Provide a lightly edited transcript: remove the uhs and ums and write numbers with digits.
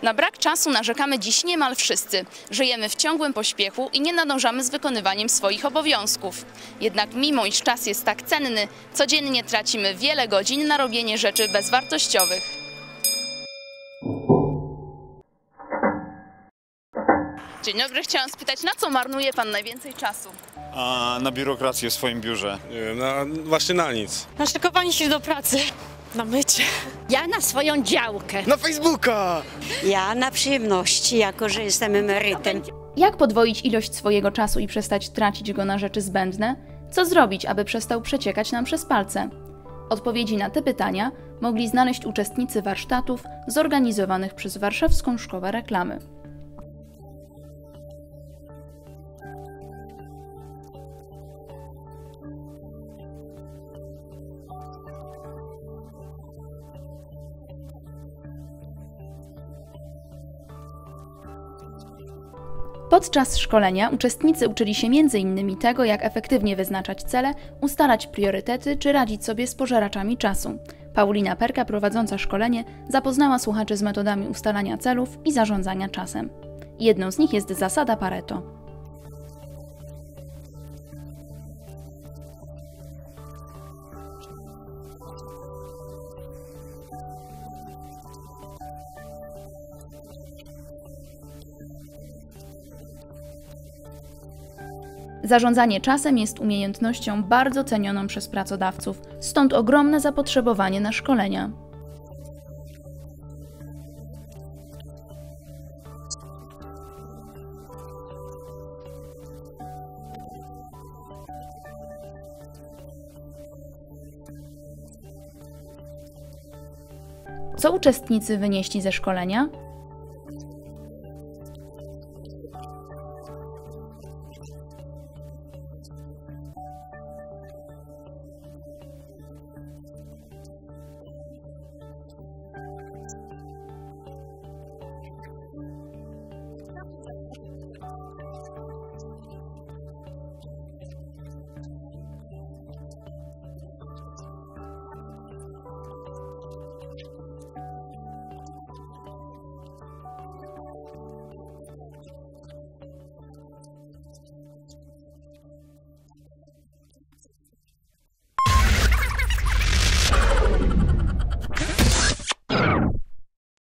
Na brak czasu narzekamy dziś niemal wszyscy. Żyjemy w ciągłym pośpiechu i nie nadążamy z wykonywaniem swoich obowiązków. Jednak mimo iż czas jest tak cenny, codziennie tracimy wiele godzin na robienie rzeczy bezwartościowych. Dzień dobry, chciałam spytać, na co marnuje Pan najwięcej czasu? Na biurokrację w swoim biurze. Właśnie na nic. Na szykowanie się do pracy. Na mycie. Ja na swoją działkę. Na Facebooka! Ja na przyjemności, jako że jestem emerytem. Jak podwoić ilość swojego czasu i przestać tracić go na rzeczy zbędne? Co zrobić, aby przestał przeciekać nam przez palce? Odpowiedzi na te pytania mogli znaleźć uczestnicy warsztatów zorganizowanych przez Warszawską Szkołę Reklamy. Podczas szkolenia uczestnicy uczyli się m.in. tego, jak efektywnie wyznaczać cele, ustalać priorytety czy radzić sobie z pożeraczami czasu. Paulina Perka, prowadząca szkolenie, zapoznała słuchaczy z metodami ustalania celów i zarządzania czasem. Jedną z nich jest zasada Pareto. Zarządzanie czasem jest umiejętnością bardzo cenioną przez pracodawców, stąd ogromne zapotrzebowanie na szkolenia. Co uczestnicy wynieśli ze szkolenia?